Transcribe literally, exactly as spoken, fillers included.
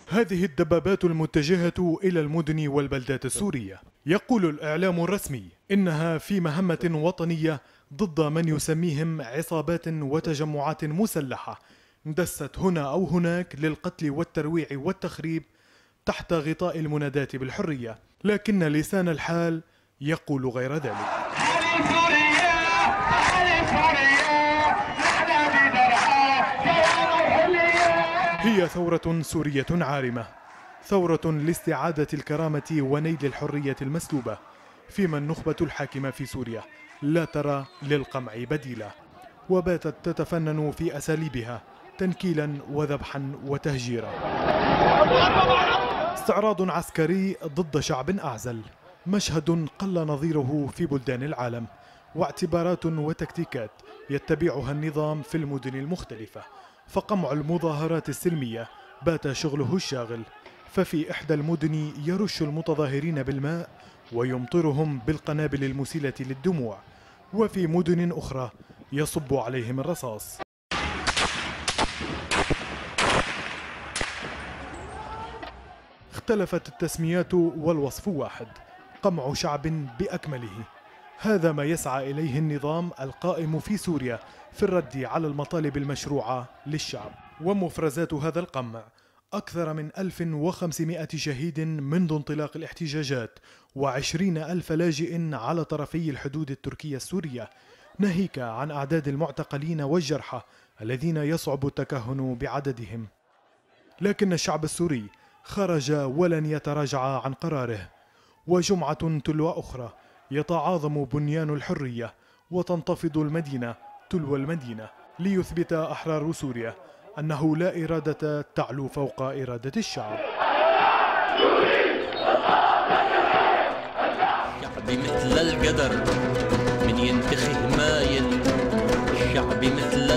هذه الدبابات المتجهة إلى المدن والبلدات السورية. يقول الإعلام الرسمي إنها في مهمة وطنية ضد من يسميهم عصابات وتجمعات مسلحة اندست هنا أو هناك للقتل والترويع والتخريب تحت غطاء المنادات بالحرية، لكن لسان الحال يقول غير ذلك. هي ثورة سورية عارمة، ثورة لاستعادة الكرامة ونيل الحرية المسلوبة، فيما النخبة الحاكمة في سوريا لا ترى للقمع بديلا، وباتت تتفنن في أساليبها تنكيلا وذبحا وتهجيرا. استعراض عسكري ضد شعب أعزل، مشهد قل نظيره في بلدان العالم، واعتبارات وتكتيكات يتبعها النظام في المدن المختلفة. فقمع المظاهرات السلمية بات شغله الشاغل، ففي إحدى المدن يرش المتظاهرين بالماء ويمطرهم بالقنابل المسيلة للدموع، وفي مدن أخرى يصب عليهم الرصاص. اختلفت التسميات والوصف واحد: قمع شعب بأكمله. هذا ما يسعى إليه النظام القائم في سوريا في الرد على المطالب المشروعة للشعب. ومفرزات هذا القمع: أكثر من ألف وخمسمائة شهيد منذ انطلاق الاحتجاجات، وعشرين ألف لاجئ على طرفي الحدود التركية السورية، ناهيك عن أعداد المعتقلين والجرحى الذين يصعب التكهن بعددهم. لكن الشعب السوري خرج ولن يتراجع عن قراره، وجمعة تلو أخرى يتعاظم بنيان الحرية وتنتفض المدينة تلو المدينة، ليثبت أحرار سوريا أنه لا إرادة تعلو فوق إرادة الشعب. شعبي مثل القدر من ينتخي مايل، شعبي مثل